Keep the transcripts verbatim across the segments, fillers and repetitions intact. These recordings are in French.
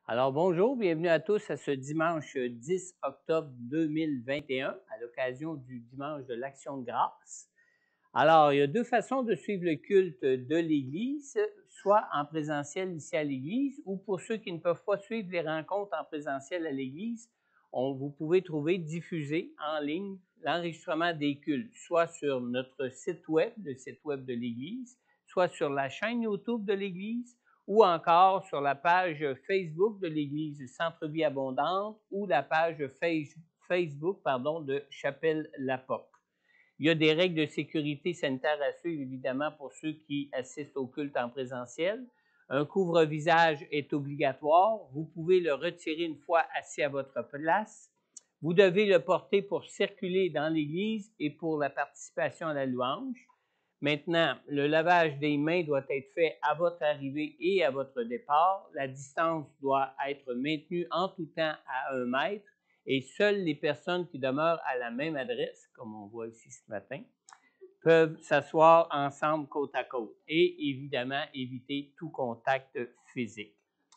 Alors bonjour, bienvenue à tous à ce dimanche dix octobre deux mille vingt et un, à l'occasion du dimanche de l'Action de grâce. Alors, il y a deux façons de suivre le culte de l'Église, soit en présentiel ici à l'Église, ou pour ceux qui ne peuvent pas suivre les rencontres en présentiel à l'Église, on, vous pouvez trouver diffusé en ligne l'enregistrement des cultes, soit sur notre site web, le site web de l'Église, soit sur la chaîne YouTube de l'Église, ou encore sur la page Facebook de l'Église Centre-Vie Abondante ou la page Facebook pardon, de Chapelle-la-Porte. Il y a des règles de sécurité sanitaire à suivre, évidemment, pour ceux qui assistent au culte en présentiel. Un couvre-visage est obligatoire. Vous pouvez le retirer une fois assis à votre place. Vous devez le porter pour circuler dans l'Église et pour la participation à la louange. Maintenant, le lavage des mains doit être fait à votre arrivée et à votre départ. La distance doit être maintenue en tout temps à un mètre et seules les personnes qui demeurent à la même adresse, comme on voit ici ce matin, peuvent s'asseoir ensemble côte à côte et évidemment éviter tout contact physique.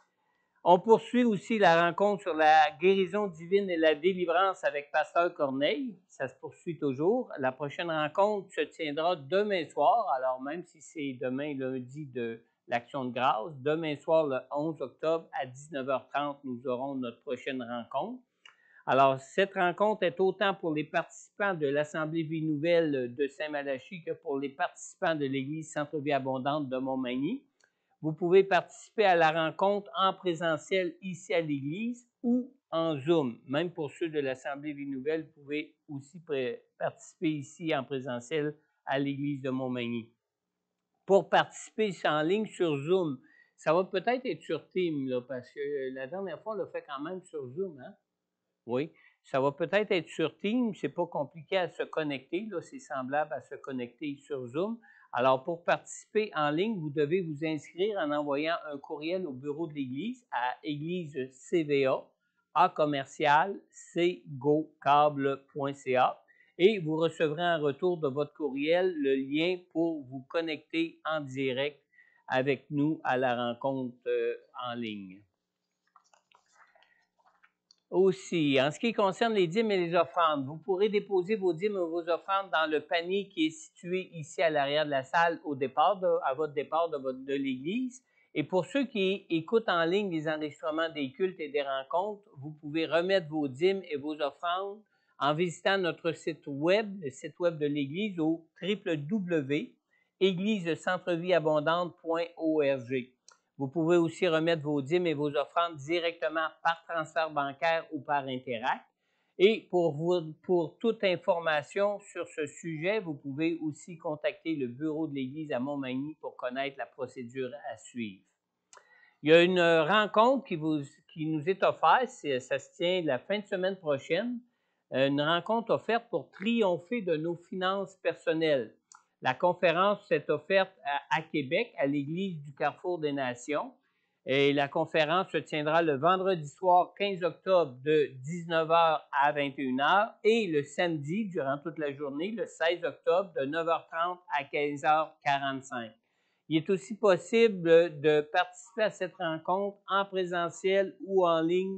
On poursuit aussi la rencontre sur la guérison divine et la délivrance avec Pasteur Corneille. Ça se poursuit toujours. La prochaine rencontre se tiendra demain soir, alors même si c'est demain lundi de l'Action de grâce, demain soir le onze octobre à dix-neuf heures trente, nous aurons notre prochaine rencontre. Alors, cette rencontre est autant pour les participants de l'Assemblée Vie Nouvelle de Saint-Malachie que pour les participants de l'Église Centre-Vie Abondante de Montmagny. Vous pouvez participer à la rencontre en présentiel ici à l'Église ou en Zoom. Même pour ceux de l'Assemblée Vie Nouvelle, vous pouvez aussi participer ici en présentiel à l'Église de Montmagny. Pour participer en ligne sur Zoom, ça va peut-être être sur Teams, là, parce que la dernière fois, on l'a fait quand même sur Zoom, hein? Oui, ça va peut-être être sur Teams, c'est pas compliqué à se connecter, là, c'est semblable à se connecter sur Zoom. Alors, pour participer en ligne, vous devez vous inscrire en envoyant un courriel au bureau de l'Église à église C V A, A commercial, c gocable point c a et vous recevrez en retour de votre courriel le lien pour vous connecter en direct avec nous à la rencontre euh, en ligne. Aussi, en ce qui concerne les dîmes et les offrandes, vous pourrez déposer vos dîmes et vos offrandes dans le panier qui est situé ici à l'arrière de la salle au départ, de, à votre départ de, votre, de l'Église. Et pour ceux qui écoutent en ligne les enregistrements des cultes et des rencontres, vous pouvez remettre vos dîmes et vos offrandes en visitant notre site web, le site web de l'Église au w w w point église centre vie abondante point org. Vous pouvez aussi remettre vos dîmes et vos offrandes directement par transfert bancaire ou par Interac. Et pour, vous, pour toute information sur ce sujet, vous pouvez aussi contacter le bureau de l'Église à Montmagny pour connaître la procédure à suivre. Il y a une rencontre qui, vous, qui nous est offerte, ça se tient la fin de semaine prochaine, une rencontre offerte pour triompher de nos finances personnelles. La conférence est offerte à, à Québec, à l'Église du Carrefour des Nations. Et la conférence se tiendra le vendredi soir quinze octobre de dix-neuf heures à vingt et une heures et le samedi, durant toute la journée, le seize octobre de neuf heures trente à quinze heures quarante-cinq. Il est aussi possible de participer à cette rencontre en présentiel ou en ligne,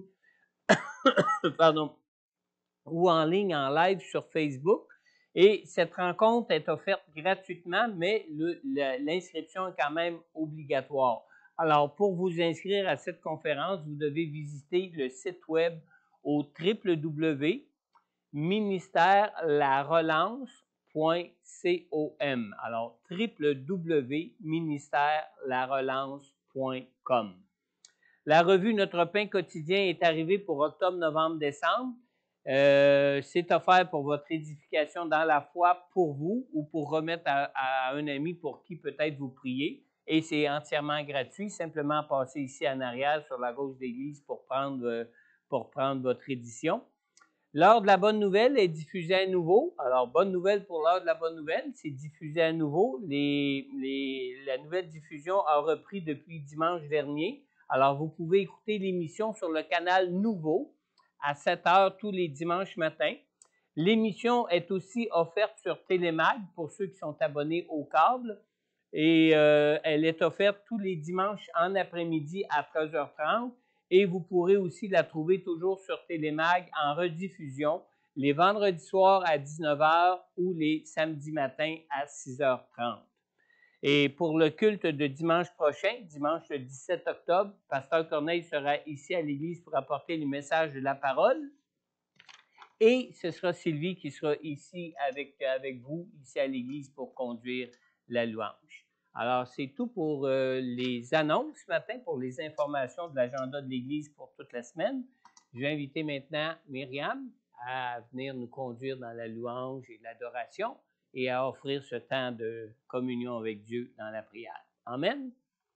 pardon, ou en ligne, en live sur Facebook. Et cette rencontre est offerte gratuitement, mais le, l'inscription est quand même obligatoire. Alors, pour vous inscrire à cette conférence, vous devez visiter le site web au w w w point ministère la relance point com. Alors, w w w point ministère la relance point com. La revue Notre pain quotidien est arrivée pour octobre, novembre, décembre. Euh, c'est offert pour votre édification dans la foi pour vous ou pour remettre à, à un ami pour qui peut-être vous priez. Et c'est entièrement gratuit. Simplement passer ici en arrière sur la gauche de l'Église pour prendre, pour prendre votre édition. L'heure de la bonne nouvelle est diffusée à nouveau. Alors, bonne nouvelle pour l'heure de la bonne nouvelle, c'est diffusé à nouveau. Les, les, la nouvelle diffusion a repris depuis dimanche dernier. Alors, vous pouvez écouter l'émission sur le canal Nouveau à sept heures tous les dimanches matins. L'émission est aussi offerte sur Télémag pour ceux qui sont abonnés au câble. Et euh, elle est offerte tous les dimanches en après-midi à treize heures trente. Et vous pourrez aussi la trouver toujours sur Télémag en rediffusion les vendredis soirs à dix-neuf heures ou les samedis matins à six heures trente. Et pour le culte de dimanche prochain, dimanche le dix-sept octobre, Pasteur Corneille sera ici à l'église pour apporter le message de la parole. Et ce sera Sylvie qui sera ici avec, avec vous, ici à l'église, pour conduire la louange. Alors, c'est tout pour euh, les annonces ce matin, pour les informations de l'agenda de l'église pour toute la semaine. Je vais inviter maintenant Myriam à venir nous conduire dans la louange et l'adoration et à offrir ce temps de communion avec Dieu dans la prière. Amen.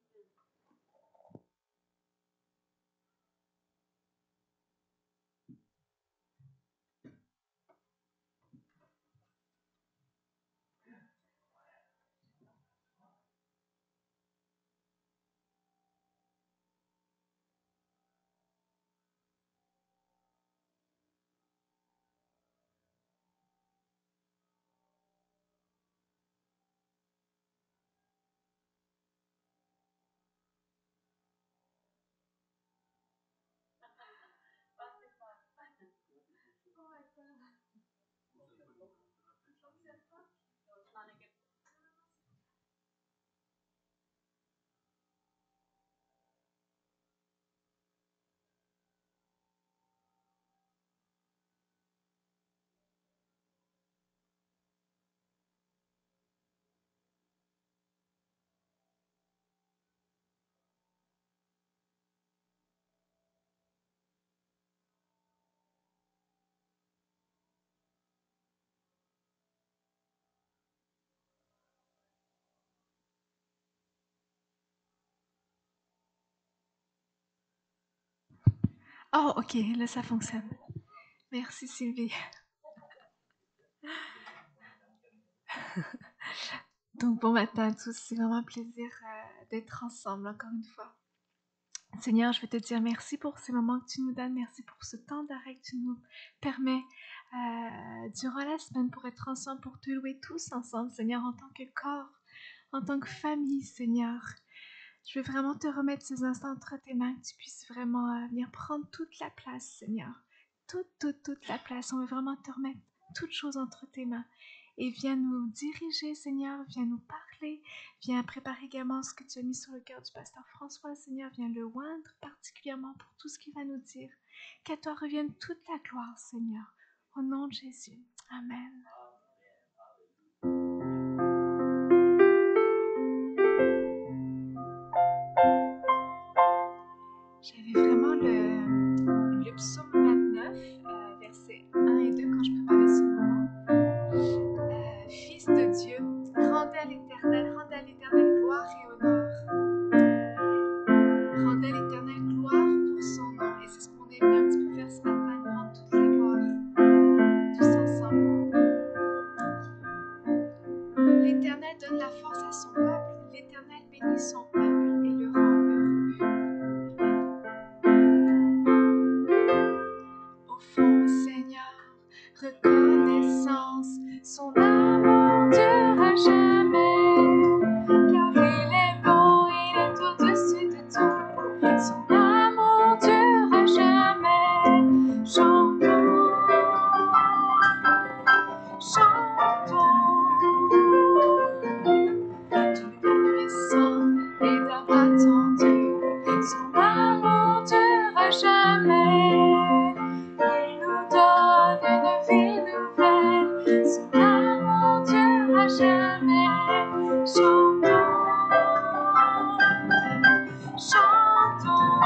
Oh, ok, là ça fonctionne. Merci Sylvie. Donc bon matin à tous, c'est vraiment un plaisir euh, d'être ensemble encore une fois. Seigneur, je veux te dire merci pour ces moments que tu nous donnes, merci pour ce temps d'arrêt que tu nous permets euh, durant la semaine pour être ensemble, pour te louer tous ensemble, Seigneur, en tant que corps, en tant que famille, Seigneur. Je veux vraiment te remettre ces instants entre tes mains, que tu puisses vraiment euh, venir prendre toute la place, Seigneur. Toute, toute, toute la place. On veut vraiment te remettre toutes choses entre tes mains. Et viens nous diriger, Seigneur. Viens nous parler. Viens préparer également ce que tu as mis sur le cœur du pasteur François, Seigneur. Viens le oindre particulièrement pour tout ce qu'il va nous dire. Qu'à toi revienne toute la gloire, Seigneur. Au nom de Jésus. Amen. J'avais vraiment le, le psaume vingt-neuf, euh, versets un et deux, quand je préparais ce moment. Euh, Fils de Dieu, rendez à l'Éternel, rendez à l'Éternel gloire et honneur. Rendez à l'Éternel gloire pour son nom. Et c'est ce qu'on est venu un petit peu faire ce matin, lui rendre toute la gloire, tous ensemble. L'Éternel donne la force à son peuple, l'Éternel bénit son peuple et le rend heureux. Au fond, Seigneur, reconnaissance, son amour durera jamais, car il est bon, il est au-dessus de tout, son amour durera jamais. Chantons, chantons, Dieu puissant et d'homme attendu, son amour durera jamais. Il nous donne une vie nouvelle, son amour durera jamais. Chantons, chantons,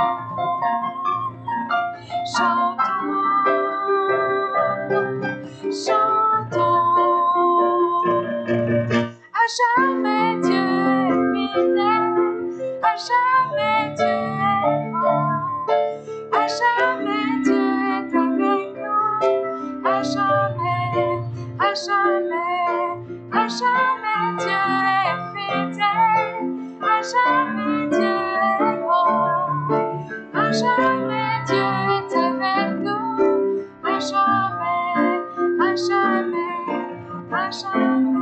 chantons, chantons. À jamais Dieu est fidèle, à jamais Dieu est grand, à jamais Dieu est avec nous, à jamais, à jamais, à jamais Dieu est fidèle, à jamais Dieu est grand, à jamais Dieu est avec nous, à jamais, à jamais, à jamais.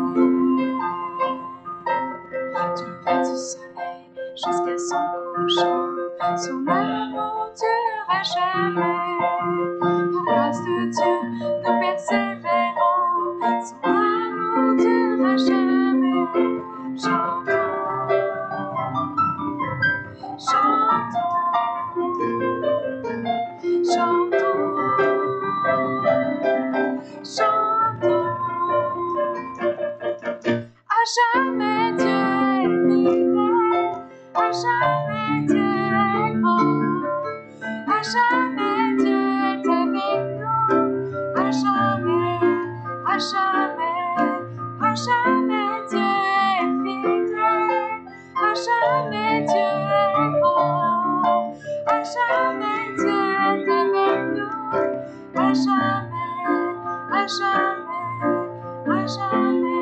Du lever du soleil jusqu'à son couchant, son amour à jamais. Par grâce de Dieu, nous persévérons. Son amour dure à jamais. Chantons, chantons, chantons, chantons. À jamais Dieu est fidèle, à jamais Dieu est grand, à jamais Dieu est avec nous, à jamais, à jamais, à jamais Dieu est fidèle, à jamais Dieu est grand, à jamais Dieu est avec nous, à jamais, à jamais, à jamais.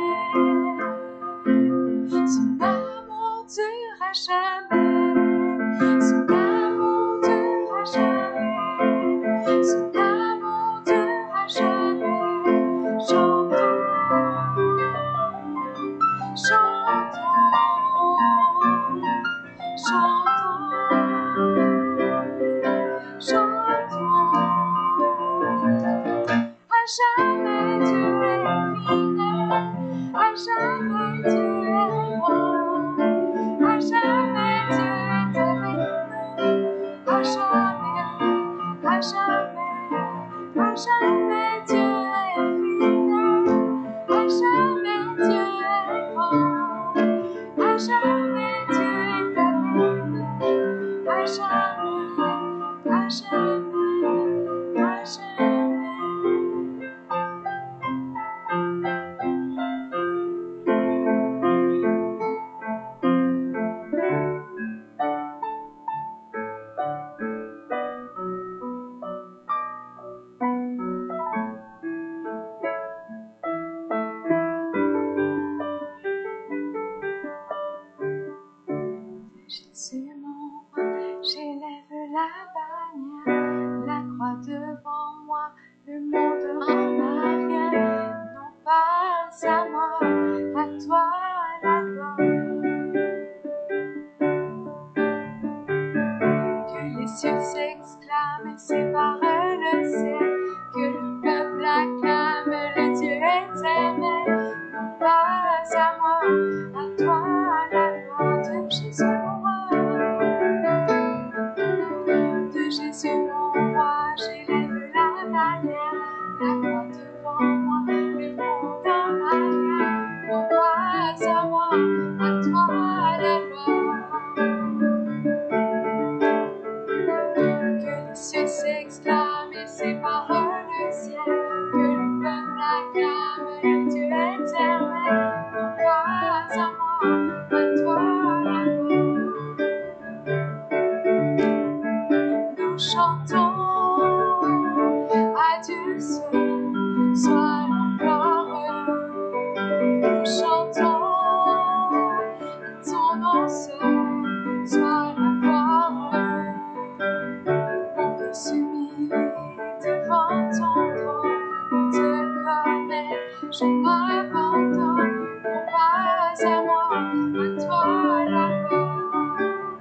Son amour dure à jamais, son amour dure à jamais, son amour dure à jamais. Chantons, chantons, chantons, chantons. À jamais Dieu est fidèle, à jamais Dieu est grand, à jamais Dieu est avec nous, à jamais, à jamais, à jamais Dieu est fidèle, à jamais Dieu est grand, à jamais Dieu est avec nous, à jamais, à jamais, à jamais. Jésus mon roi, j'élève la bannière, la croix devant moi, le monde en arrière. Non pas à moi, à toi la gloire. Que les cieux s'exclament et séparent le ciel, que le peuple acclame le Dieu éternel. Non pas à moi, à toi la gloire de Jésus mon roi. De Jésus mon roi, j'élève la bannière, la croix devant moi, le monde en arrière. Non pas à moi, à toi la gloire. Que les cieux s'exclament et séparent le ciel, que le peuple acclame le Dieu éternel. Non pas à moi, à toi la gloire. Nous chantons à Dieu seul, soit la gloire. Nous chantons à ton nom seul, soit la gloire. Mon cœur s'humilie devant ton trône pour te connaître. Je m'abandonne, non pas à moi, à toi la gloire.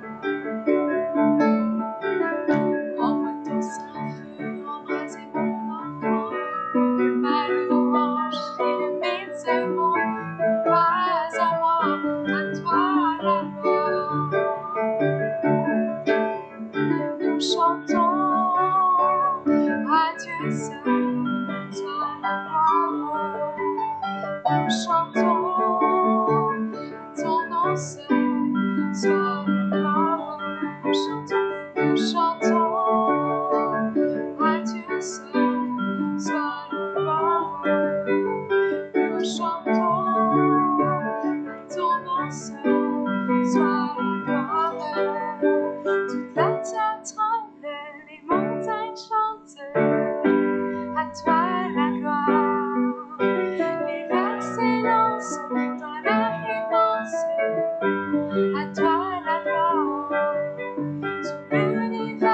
Envoie ton Saint-Feu embraser mon enfant, pour que ma louange illumine ce monde. Non pas à moi, à toi la gloire. Nous chantons à Dieu seul, soit la gloire. Nous chantons à ton nom seul, soit la gloire. Nous chantons, nous chantons à Dieu seul, soit la gloire. Nous chantons à ton nom seul, soit la gloire. Toute la terre tremble, les montagnes chantent, à toi la gloire. Les vagues s'élancent dans la mer immense, à toi la gloire. Tout l'univers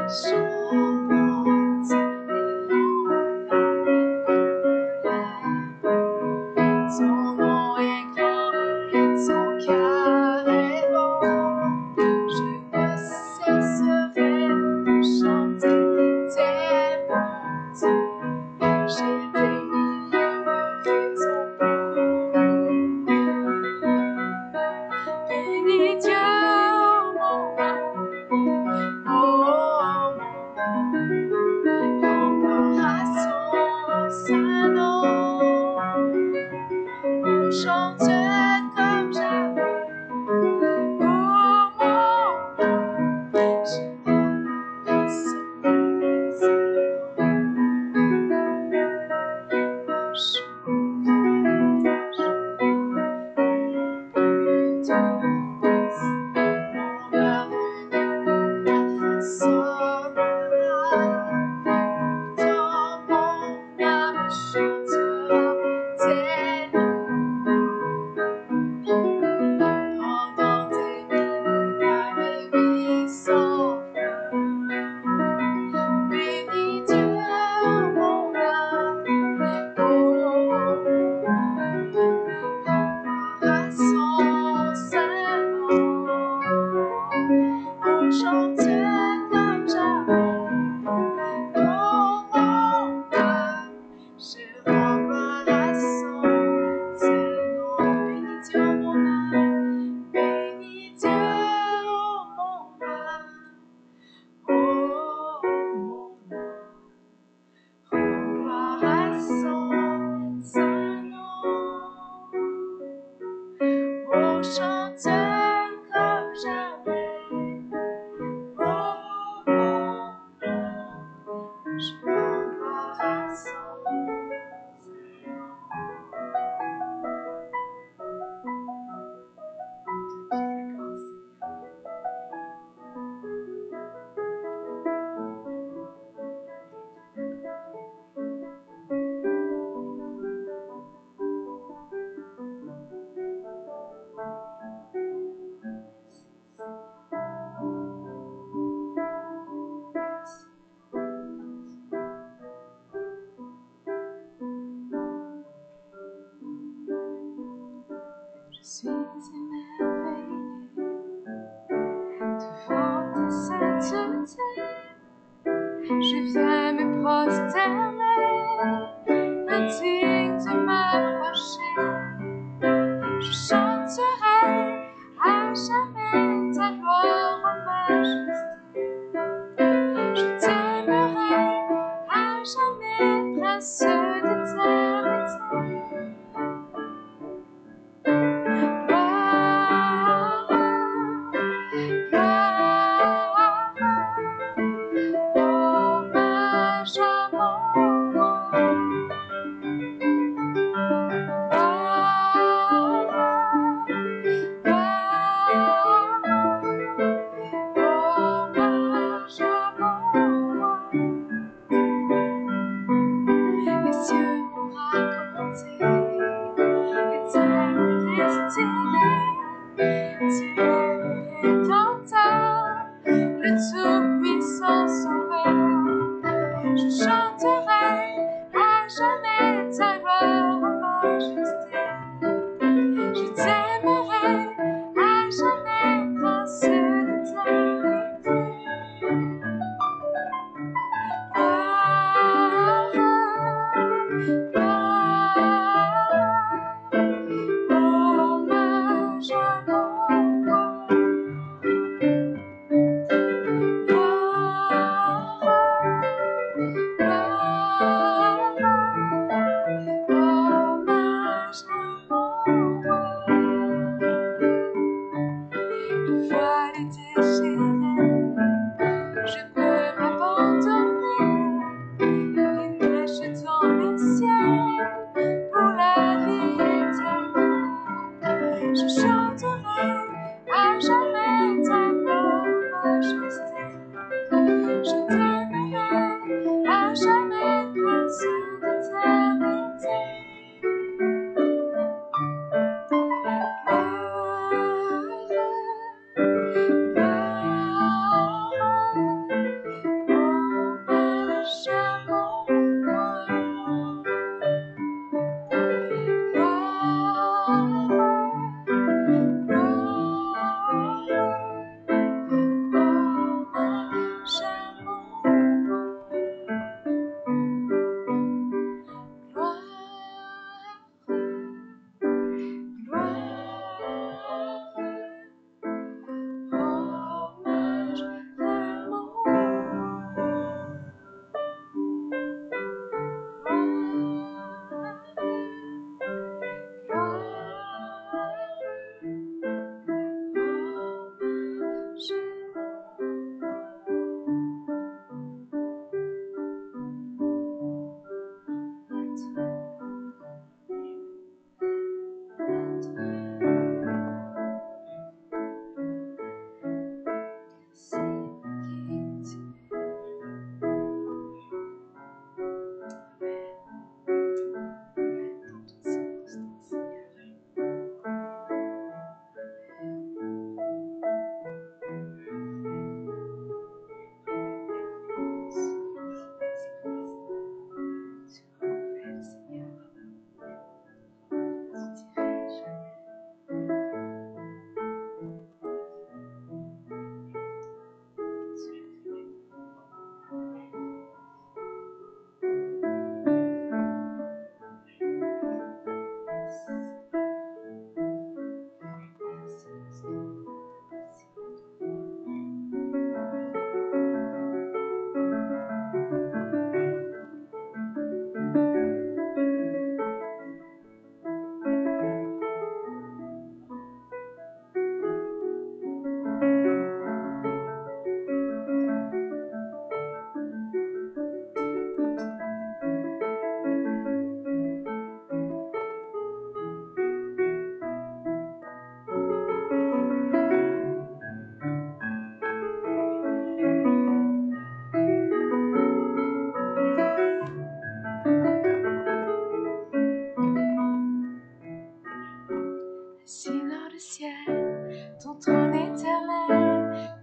Je suis émerveillée devant ta sainteté. Je viens me prosterner, indigne de m'approcher. Je chanterai à jamais ta gloire en majesté. Je t'aimerai à jamais, prince d'éternité.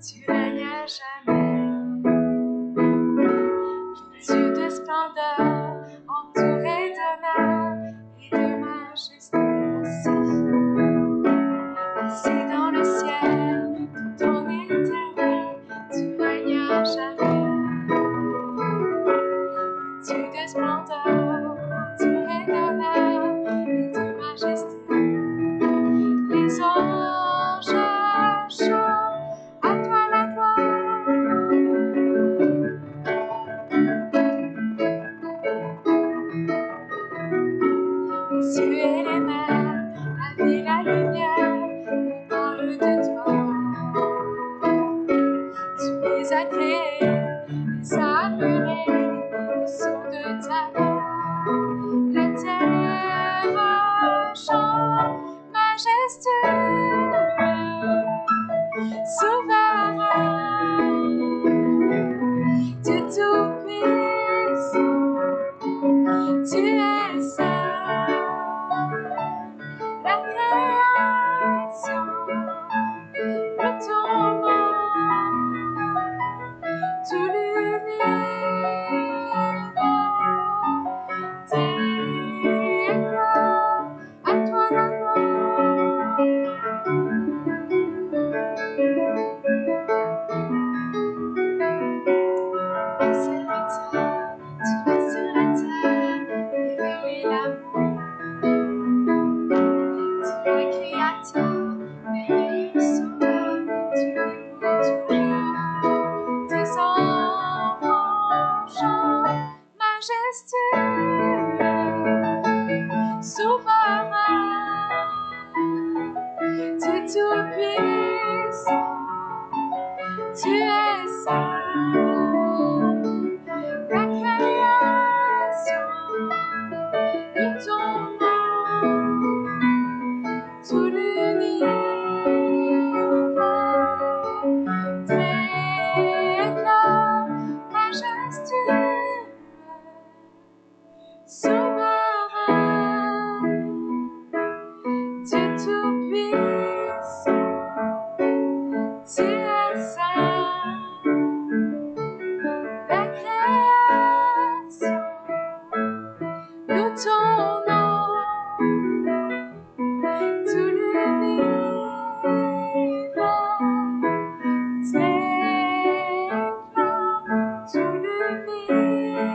tu règnes à jamais. Vêtu de splendeur, entouré d'honneur et de majesté, assis, assis dans le ciel, tout ton éternel, tu règnes à jamais. Vêtu de splendeur, entouré d'honneur et de majesté, les anges chantent à toi la gloire. Les cieux et les mers, la vie, la lumière, nous parlent de toi. Tu les as créés, les as appelés au son de ta voix. La terre chante majestueux, souverain, Dieu tout-puissant, tu es saint. La création de ton nom, tout l'univers déclare à toi la gloire. Sur la terre, tu vas sur la terre, révéler l'amour. Tu es créateur, merveilleux sauveur, tu es pour toujours. Tes enfants chantent majestueux, souverain, Dieu tout-puissant, tu es saint. La création de ton nom, tout l'univers déclare majestueux, souverain, Dieu tout-puissant, tu es saint. La création de ton nom, tout l'univers déclare, tout l'univers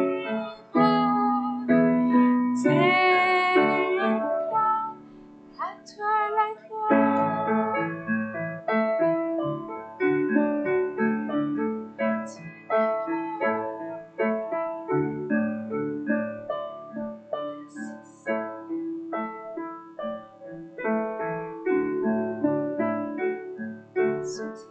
déclare à toi la gloire. Tu es sous